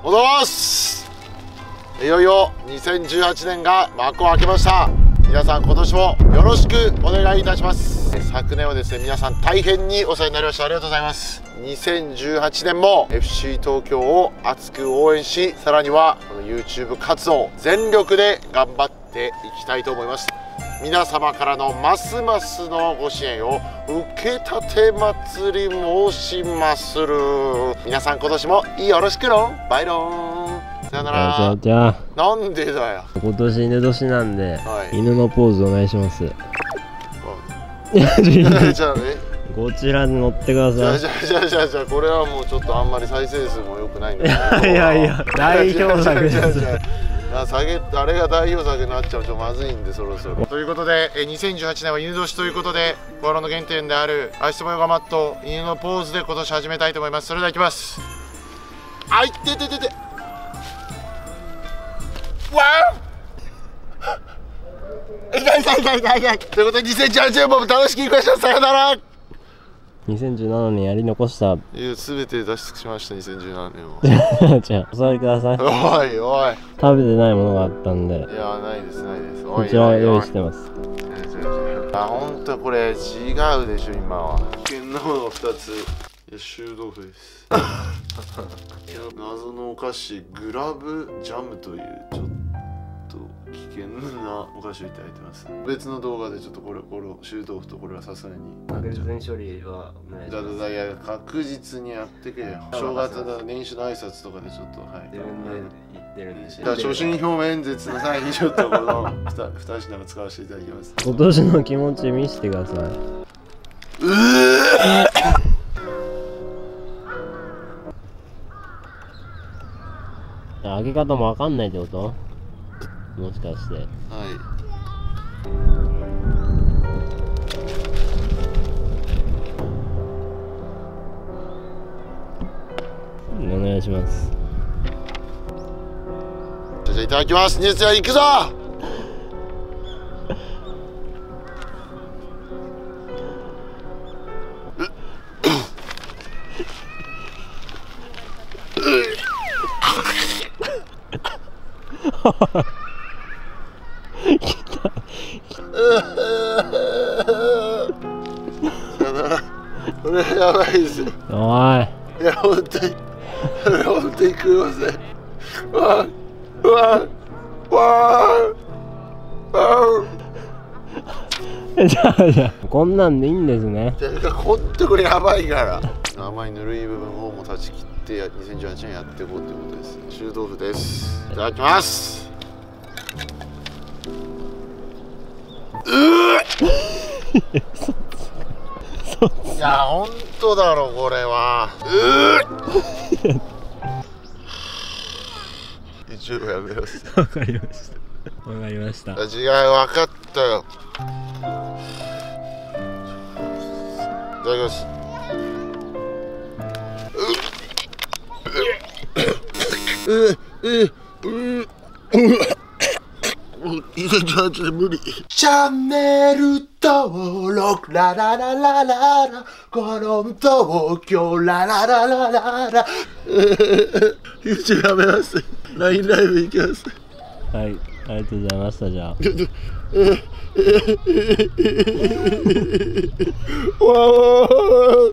ございます。いよいよ2018年が幕を開けました。皆さん今年もよろしくお願いいたします。昨年はですね、皆さん大変にお世話になりました。ありがとうございます。2018年も FC 東京を熱く応援し、さらにはこの YouTube 活動全力で頑張っていきたいと思います。皆様からのますますのご支援を受けたて祭り申しまする。皆さん今年もよろしくろん。バイロン。さよなら。 じゃあなんでだよ。 今年犬年なんで、 はい、 犬のポーズお願いします。 じゃあね、 こちらに乗ってください。 じゃあこれはもうちょっとあんまり再生数も良くないんで。いや代表作です。 あれが代表作になっちゃうとまずいんで、そろそろ。ということで、2018年は犬年ということで、コアロの原点であるアイスボヨガマット犬のポーズで今年始めたいと思います。それではいきます。あいってててて。わー痛い。ということで2018年も楽しくいきましょう。さよなら。 2017年やり残した。 全て出し尽くしました。2017年を。 じゃあお座りください。 おい食べてないものがあったんで。 いや、ないです。 こちら用意してます。 本当これ違うでしょ今は。危険なもの2つ。臭豆腐です。謎のお菓子グラブジャムというちょっと危険なお菓子をいただいてます。別の動画でちょっとこれ臭豆腐とこれはさすがに確実処理はお願いします。 いや確実にやってけよ。正月の年始の挨拶とかでちょっと自分で言ってるんでしょ。 所信表明演説の際にちょっとこの2品を使わせていただきます。 今年の気持ち見せてください。揚げ方もわかんないってこと？もしかして。はい。お願いします。 じゃあいただきます。ニュース行くぞ。これやばいですよ。 おい。 いや本当に食えません。 じゃあこんなんでいいんですね。 本当これやばいから。甘いぬるい部分をもう断ち切って2018年やっていこうということです。臭豆腐です。いただきます。いや本当だろこれは。一応やめます。 わかりました。 違い分かったよ。いただきます。2018年無理。チャンネル登録ララララララこの東京ララララララ。YouTube やめます。LINE ライブ行きます。 はい、ありがとうございました。じゃあわー